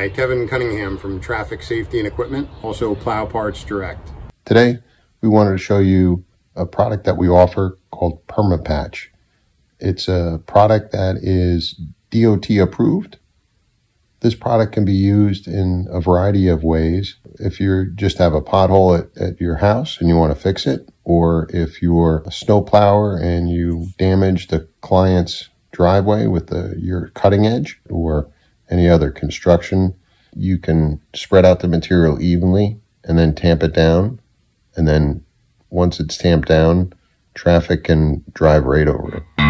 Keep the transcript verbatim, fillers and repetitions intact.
Hi, Kevin Cunningham from Traffic Safety and Equipment, also Plow Parts Direct. Today, we wanted to show you a product that we offer called PermaPatch. It's a product that is D O T approved. This product can be used in a variety of ways. If you just have a pothole at, at your house and you want to fix it, or if you're a snow plower and you damage the client's driveway with the, your cutting edge, or any other construction, you can spread out the material evenly and then tamp it down. And then once it's tamped down, traffic can drive right over it.